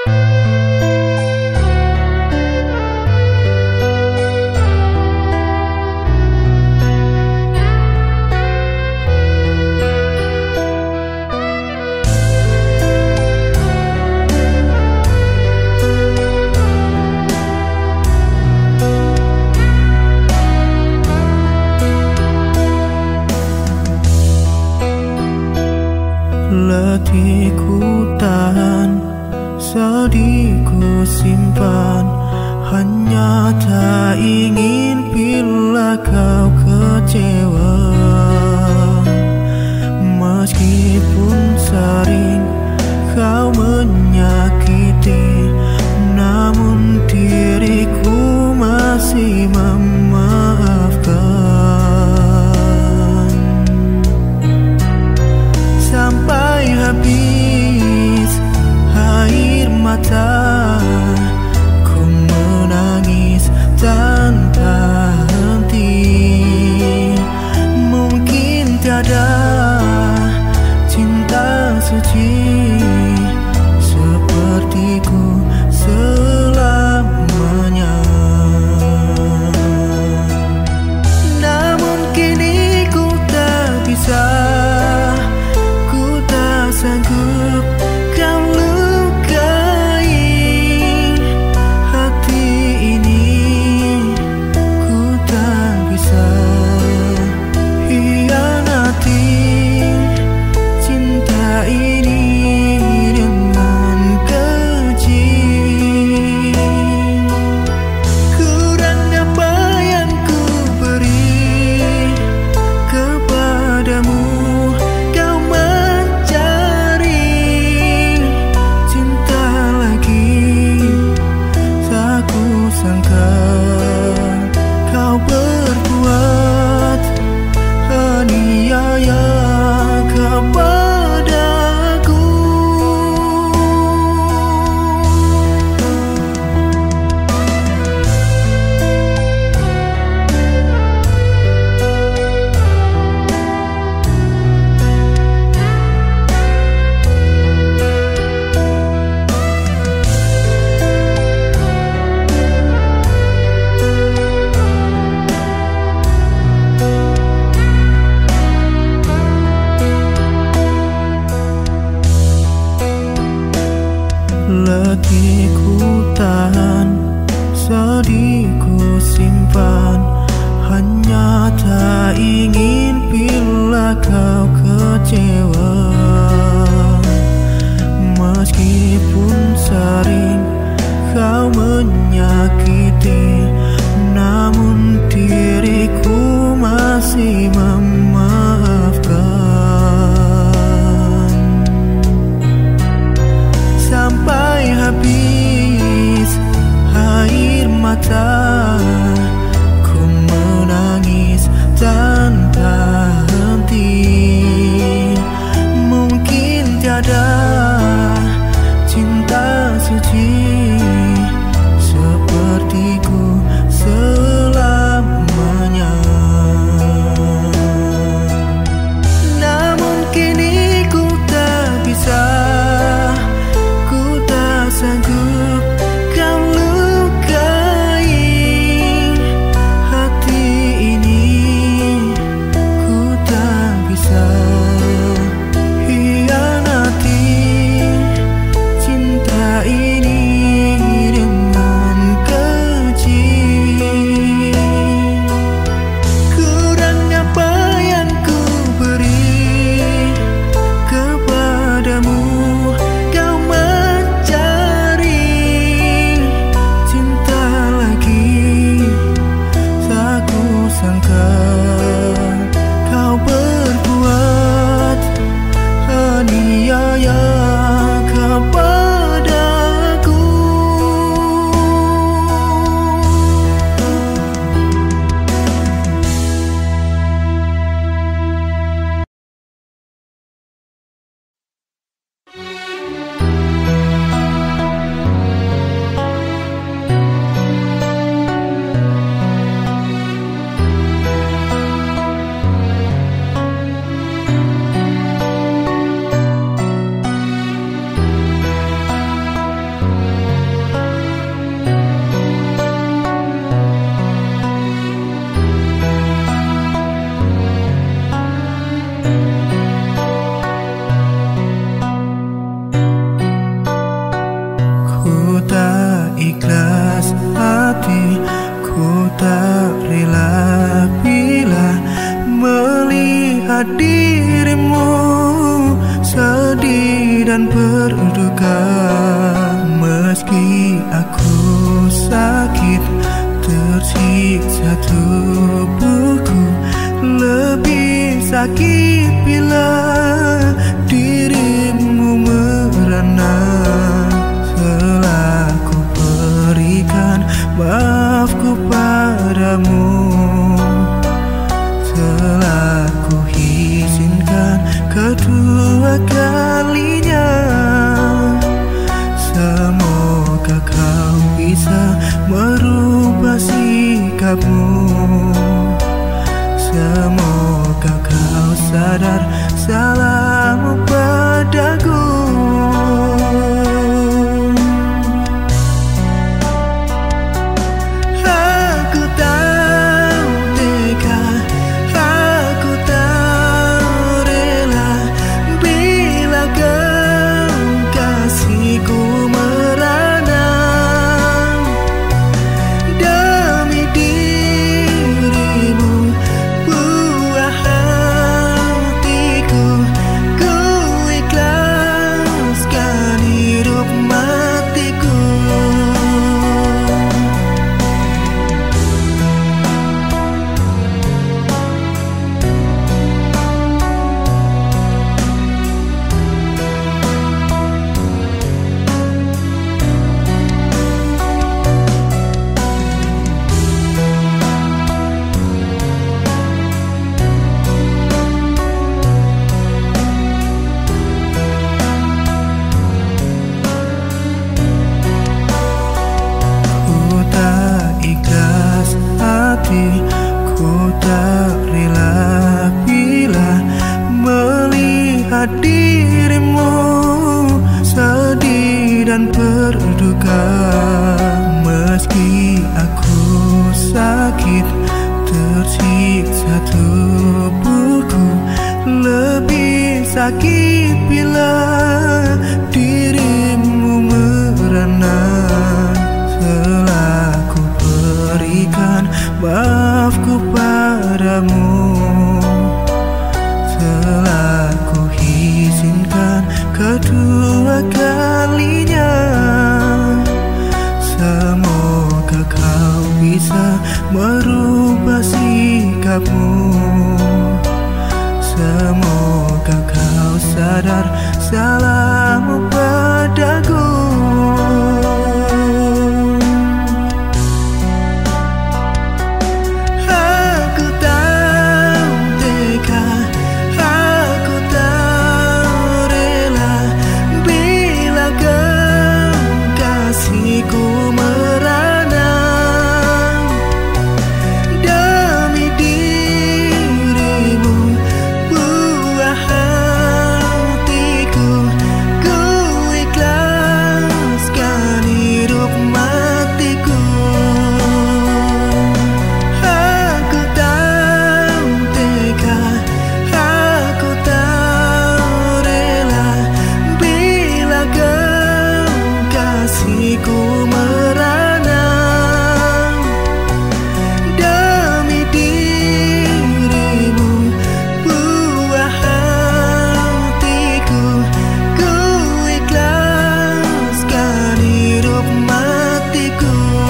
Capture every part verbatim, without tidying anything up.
Letihku tahan, sedihku simpan, hanya tak ingin bila kau kecewa. Meskipun sering kau menyakiti, namun diriku masih memaafkan. Sampai habis air mata, ku menangis tanpa henti. Mungkin tiada cinta suci sepertiku selamanya. Namun kini ku tak bisa, sanggup kau lukai hati ini. Ku tak bisa hianati cinta ini dengan keji. Kurang apa yang ku beri kepadamu, sangka kau berbuat aniaya kepadaku. Letihku tahan, sedihku simpan, hanya tak ingin bila kau kecewa. Meskipun sering kau menyakiti, namun diriku masih memaafkan. Sampai habis air mata, ku menangis tanpa henti. Mungkin Ku tak ikhlas hati, ku tak rela bila melihat dirimu sedih dan berduka. Meski aku sakit, tersiksa tubuhku, lebih sakit bila dirimu merana. Telah ku berikan maafku padamu, telah ku izinkan kedua kalinya. Semoga kau bisa merubah sikapmu, semoga kau sadar salahmu padaku. Aku tahu tega, aku tak rela bila kekasihku merana. Demi dirimu, buah hatiku, ku ikhlaskan hidup matiku. Ku tak ikhlas hati, ku tak rela bila melihat dirimu sedih dan berduka. Meski aku sakit, tersiksa tubuhku, lebih sakit bila dirimu merana. Telah ku berikan maafku padamu, telah ku izinkan kedua kalinya. Semoga kau bisa merubah sikapmu, semoga kau sadar salahmu padaku. Aku tahu tega, aku tak rela bila kekasihku merana. Demi dirimu, buah hatiku, ku ikhlaskan hidup matiku. Aku tahu tega, aku tak rela bila kekasihku merana. Demi dirimu, buah hatiku, ku ikhlaskan hidup matiku.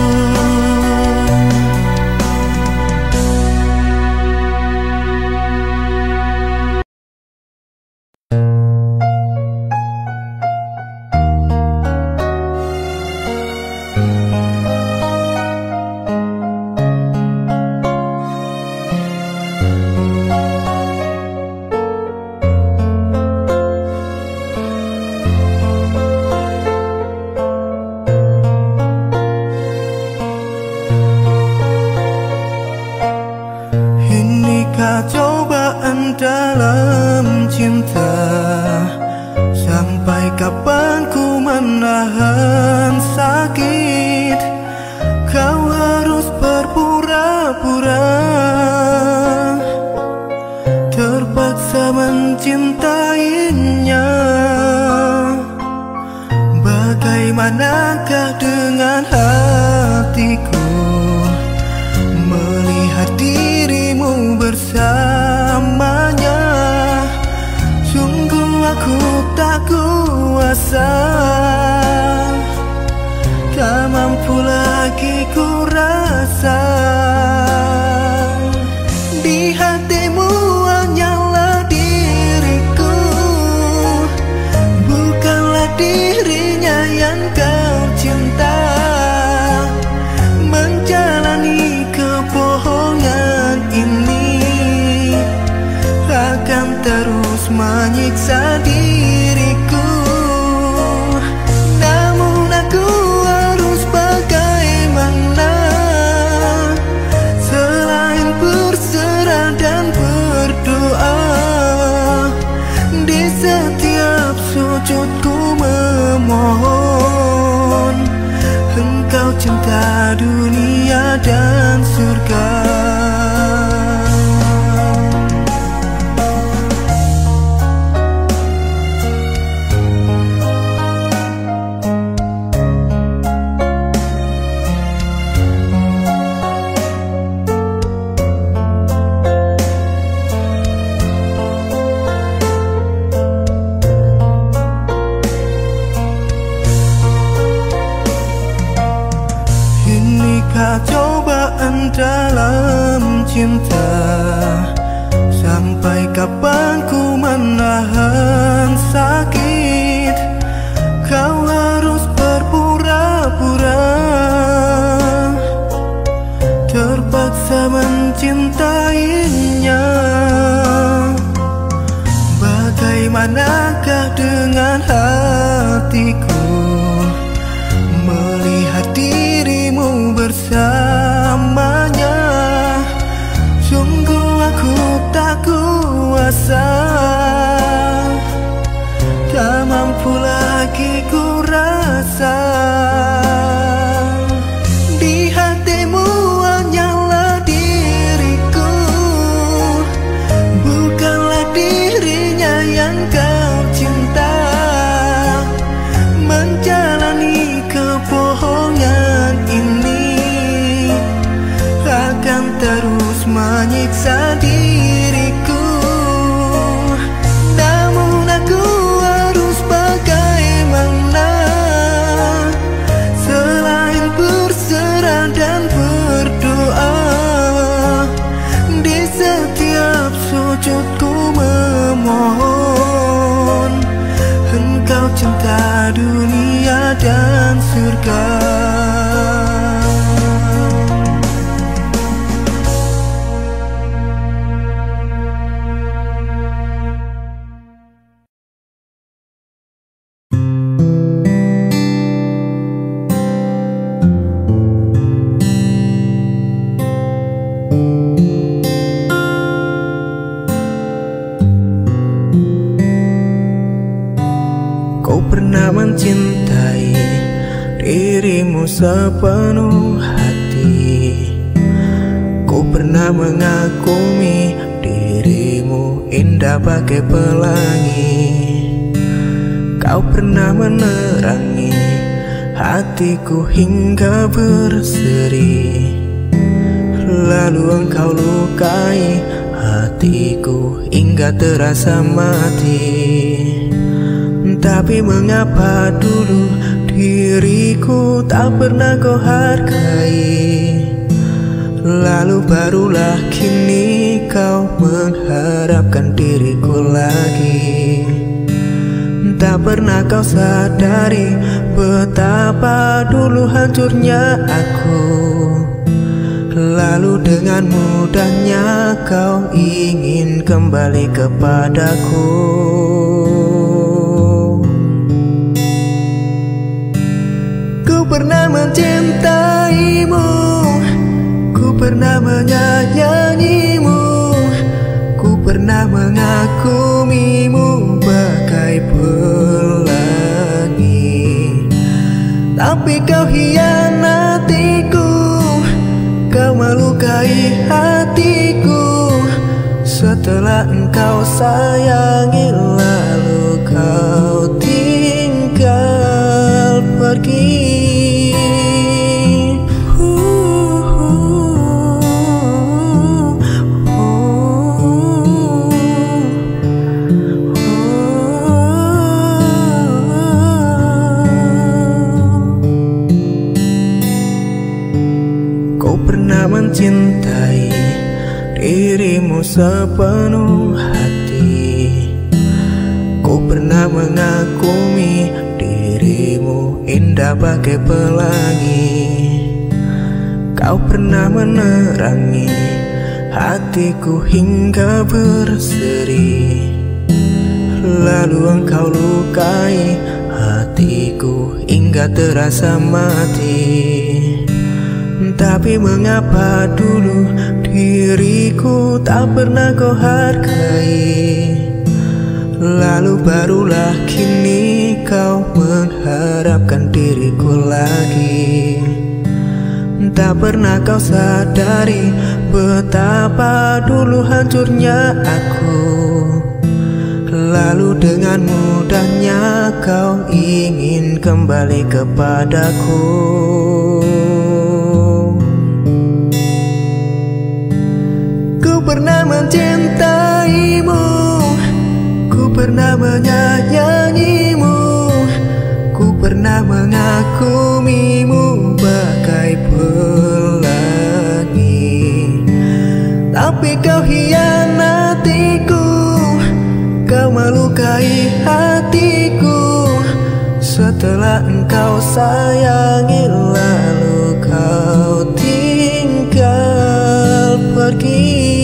Inikah cobaan dalam cinta? Sampai kapan ku menahan sakit? Kau harus berpura-pura, terpaksa mencintainya. Bagaimana Bagaimanakah dengan hatiku melihat dirimu bersamanya? Sungguh aku tak kuasa, tak mampu lagi ku rasa. Di hatimu hanyalah diriku, bukanlah dirinya yang kau cinta. Menjalani kebohongan ini akan terus menyiksa diriku. Namun aku harus bagaimana selain berserah dan berdoa. Di setiap sujudku memohon Engkau cinta dunia dan surga. Cobaan dalam cinta, sampai kapan ku menahan sakit? Kau harus berpura-pura, terpaksa mencintainya. Bagaimanakah dengan hatiku melihat dirimu bersamanya? Sungguh aku tak kuasa, tak mampu lagi ku rasa. Di hatimu hanyalah diriku, bukanlah dirinya yang kau cinta. Menjalani kebohongan ini akan terus menyiksa diriku. Namun aku harus bagaimana selain berserah dan berdoa. Di setiap sujudku memohon Engkau cinta dunia dan surga. Kau pernah mencintai dirimu sepenuh hati. Kau pernah mengagumi dirimu indah bagai pelangi. Kau pernah menerangi hatiku hingga berseri. Lalu engkau lukai hatiku hingga terasa mati. Tapi mengapa dulu diriku tak pernah kau hargai? Lalu barulah kini kau mengharapkan diriku lagi. Tak pernah kau sadari betapa dulu hancurnya aku. Lalu dengan mudahnya kau ingin kembali kepadaku. Ku pernah mencintaimu, ku pernah menyayangimu, ku pernah mengagumimu bagai pelangi. Tapi kau hianatiku, kau melukai hatiku. Setelah engkau sayangi lalu kau tinggal pergi. Kau pernah mencintai dirimu sepenuh hati. Kau pernah mengagumi dirimu indah bagai pelangi. Kau pernah menerangi hatiku hingga berseri. Lalu engkau lukai hatiku hingga terasa mati. Tapi mengapa dulu diriku tak pernah kau hargai? Lalu barulah kini kau mengharapkan diriku lagi. Tak pernah kau sadari betapa dulu hancurnya aku. Lalu dengan mudahnya kau ingin kembali kepadaku. Ku pernah mencintaimu, ku pernah menyayangimu, ku pernah mengagumimu bagai pelangi. Tapi kau hianatiku, kau melukai hatiku. Setelah engkau sayangi lalu kau tinggal pergi.